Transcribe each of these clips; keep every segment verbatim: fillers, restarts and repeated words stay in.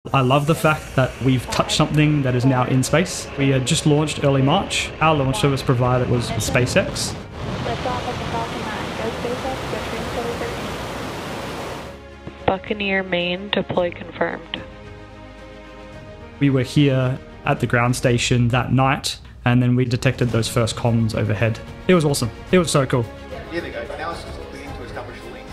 I love the fact that we've touched something that is now in space. We had just launched early March. Our launch service provider was SpaceX. Buccaneer Main deploy confirmed. We were here at the ground station that night, and then we detected those first comms overhead. It was awesome. It was so cool. Here they go. Now it's just beginning to establish a link,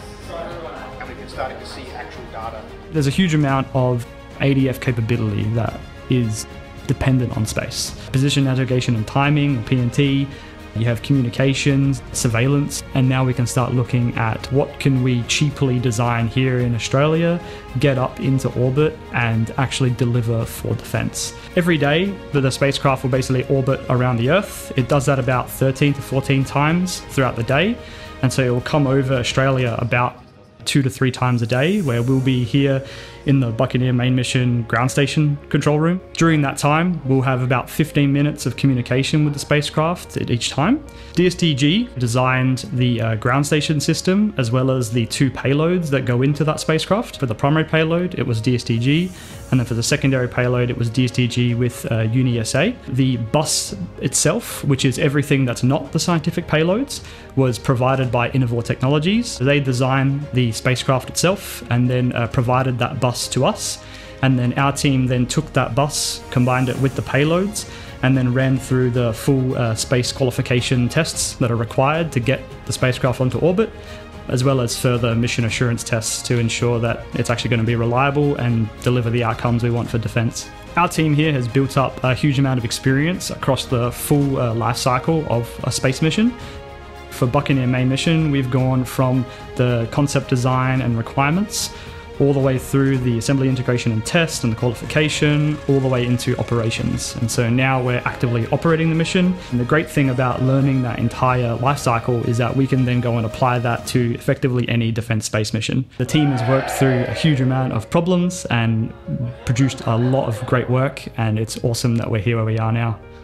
and we've been starting to see actual data. There's a huge amount of A D F capability that is dependent on space. Position navigation and timing, P N T, you have communications, surveillance, and now we can start looking at what can we cheaply design here in Australia, get up into orbit, and actually deliver for defence. Every day, the spacecraft will basically orbit around the Earth. It does that about thirteen to fourteen times throughout the day, and so it will come over Australia about two to three times a day, where we'll be here in the Buccaneer Main Mission ground station control room. During that time, we'll have about fifteen minutes of communication with the spacecraft at each time. D S T G designed the uh, ground station system, as well as the two payloads that go into that spacecraft. For the primary payload, it was D S T G, and then for the secondary payload, it was D S T G with uh, UniSA. The bus itself, which is everything that's not the scientific payloads, was provided by Innovor Technologies. They designed the spacecraft itself and then uh, provided that bus to us, and then our team then took that bus, combined it with the payloads, and then ran through the full uh, space qualification tests that are required to get the spacecraft onto orbit, as well as further mission assurance tests to ensure that it's actually going to be reliable and deliver the outcomes we want for defence. Our team here has built up a huge amount of experience across the full uh, life cycle of a space mission. For Buccaneer Main Mission, we've gone from the concept design and requirements all the way through the assembly, integration and test and the qualification, all the way into operations. And so now we're actively operating the mission. And the great thing about learning that entire life cycle is that we can then go and apply that to effectively any defence space mission. The team has worked through a huge amount of problems and produced a lot of great work, and it's awesome that we're here where we are now.